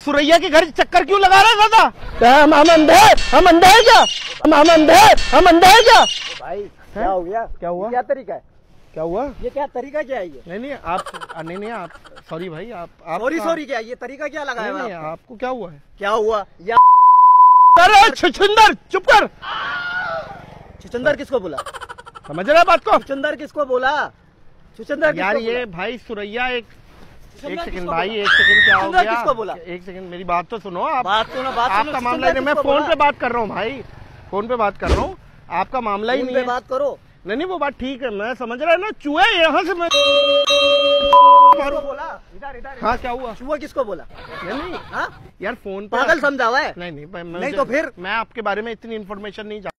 सुरैया के घर चक्कर क्यों लगा रहा था? क्या हम अंधे हैं क्या? हम अंधे हैं क्या? भाई क्या हो गया? क्या हुआ? क्या तरीका है? क्या हुआ? ये क्या तरीका क्या है ये? नहीं आप सॉरी भाई आप सॉरी क्या ये तरीका क्या लगा है? नहीं, आपको क्या हुआ है? क्या हुआ? या अरे छछुंदर चुप कर। छुचंदर किसको बोला? समझ रहे बात को? छुचंदर किसको बोला? छुचंदर यार ये भाई सुरैया एक सेकंड भाई, एक सेकंड क्या हो गया? किसको बोला? एक सेकंड मेरी बात तो सुनो आप। बात सुनो आपका मामला ही नहीं, मैं फोन पे बात कर रहा हूँ भाई, फोन पे बात कर रहा हूँ। आपका मामला ही नहीं है। बात करो। नहीं वो बात ठीक है, मैं समझ रहा है ना। चूहे यहाँ से मैं बोला इधर हाँ क्या हुआ? चूहा किसको बोला? नहीं हाँ यार फोन पे पागल समझा हुआ है? नहीं नहीं तो फिर मैं आपके बारे में इतनी इन्फॉर्मेशन नहीं